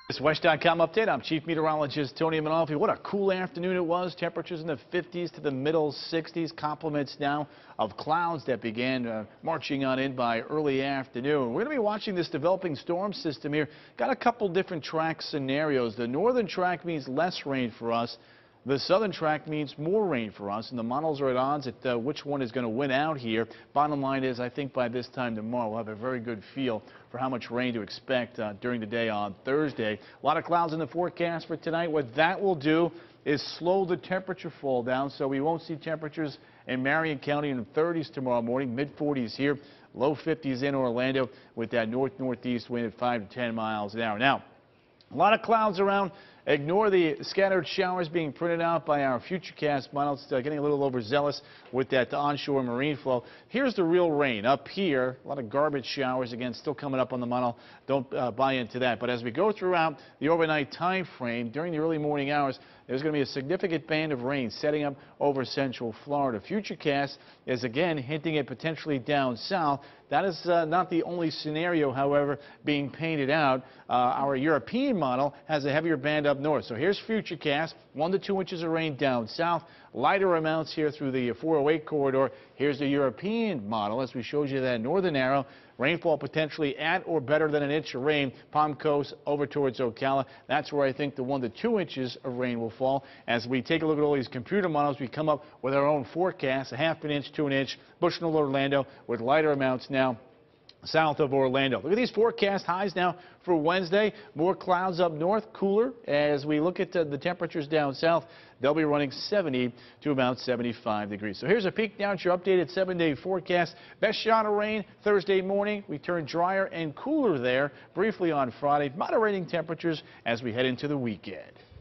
This WESH.com update. I'm Chief Meteorologist Tony Manolfi. What a cool afternoon it was. Temperatures in the 50s to the middle 60s. Compliments now of clouds that began marching on in by early afternoon. We're going to be watching this developing storm system here. Got a couple different track scenarios. The northern track means less rain for us. The southern track means more rain for us, and the models are at odds at which one is going to win out here. Bottom line is, I think by this time tomorrow, we'll have a very good feel for how much rain to expect during the day on Thursday. A lot of clouds in the forecast for tonight. What that will do is slow the temperature fall down, so we won't see temperatures in Marion County in the 30s tomorrow morning, mid-40s here, low 50s in Orlando with that north-northeast wind at 5 to 10 miles an hour. Now, a lot of clouds around. Ignore the scattered showers being printed out by our Futurecast models. Getting a little overzealous with that onshore marine flow. Here's the real rain up here. A lot of garbage showers again still coming up on the model. Don't buy into that. But as we go throughout the overnight time frame during the early morning hours, there's going to be a significant band of rain setting up over central Florida. Futurecast is again hinting at potentially down south. That is not the only scenario, however, being painted out. Our European model has a heavier band up north. So here's Futurecast, 1 to 2 inches of rain down south, lighter amounts here through the 408 corridor. Here's the European model, as we showed you that northern arrow. Rainfall potentially at or better than an inch of rain, Palm Coast over towards Ocala. That's where I think the 1 to 2 inches of rain will fall. As we take a look at all these computer models, we come up with our own forecast, a half an inch to an inch, Bushnell, Orlando, with lighter amounts now south of Orlando. Look at these forecast highs now for Wednesday. More clouds up north, cooler. As we look at the temperatures down south, they'll be running 70 to about 75 degrees. So here's a peek now at your updated 7-day forecast. Best shot of rain Thursday morning. We turn drier and cooler there briefly on Friday. Moderating temperatures as we head into the weekend.